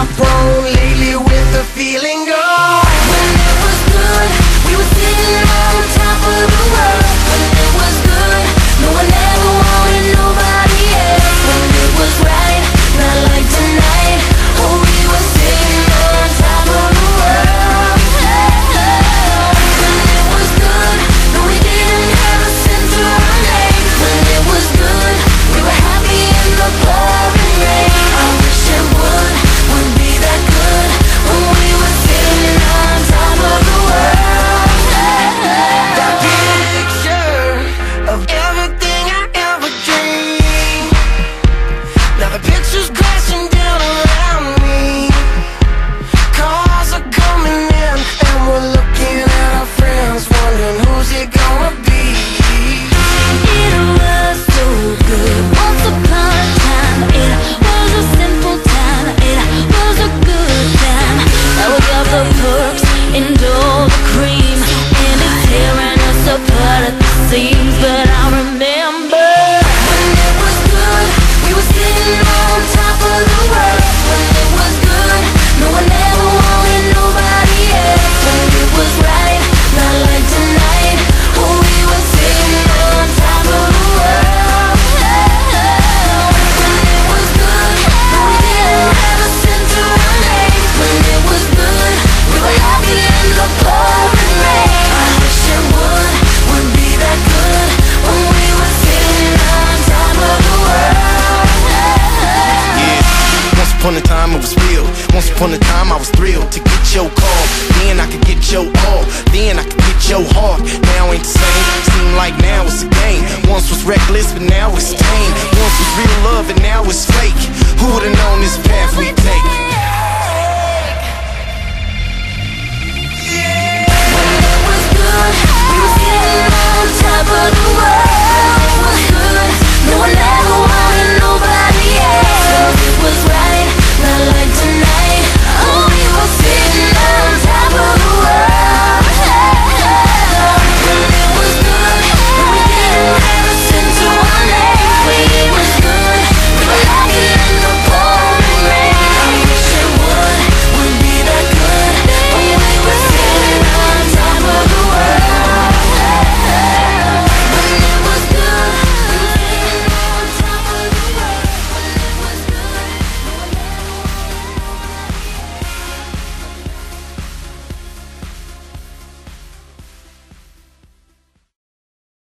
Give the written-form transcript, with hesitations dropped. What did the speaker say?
my phone lately with the feeling gone. When it was good, we were sitting on top of the world. When it was good, no one ever wanted nobody else. When it was right, not like tonight. Oh, we were sitting on top of the world. When it was good, no, we didn't have a cent to our name. When it was good, we were happy in the pouring rain. I wish it would be that good when we were sitting on top of the world. That picture of everything I ever dreamed. Now the picture's crashing down around me. Cars are coming in and we're looking at our friends, wondering who's it gonna be. It was so good. Once upon a time, it was a simple time. It was a good time. Now we got the perks and all the cream, and it's tearing us apart at the seams. But I remember when it was good, we were sitting on top of the world. When it was good, no one ever wanted nobody else. When it was right, not like tonight. Oh, we were sitting on top of the world. When it was good, no, we didn't have a cent to our name. When it was good, we were happy in the pouring rain. I wish it would be that good when we were sitting on top of the world. Yeah, once upon a time it was real. Once upon a time I was thrilled to get your call. Then I could get your all. Then I could get your heart. Now ain't the same. Seem like now it's a game. Once was reckless, but now it's tame. Once was real love, and now it's fame.